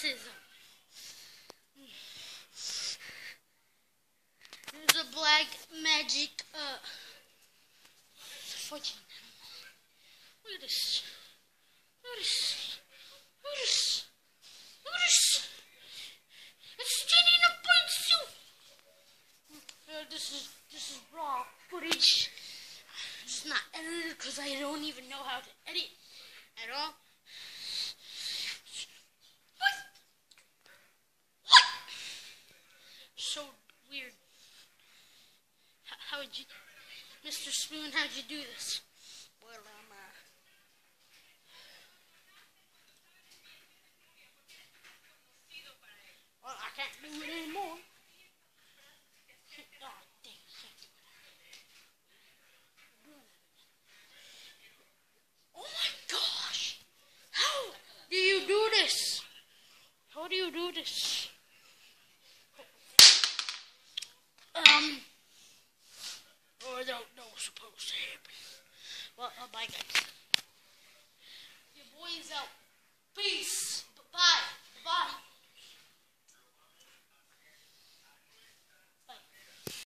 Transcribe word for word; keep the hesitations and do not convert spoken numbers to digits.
this is um, there's a black magic uh fortune. Look at this. Look at this. Look at this. Look at this. It's standing up by itself. Uh, this is this is raw footage. It's not edited because I don't even know how to edit at all. What? What? So weird. How, how would you, Mister Spoon? How'd you do this? Well, um, uh, well, I can't do it anymore. Oh, dang, can't do it. Oh my gosh! How do you do this? How do you do this? Um, or that, that was supposed to happen. Well, uh, bye guys. Your boy is out.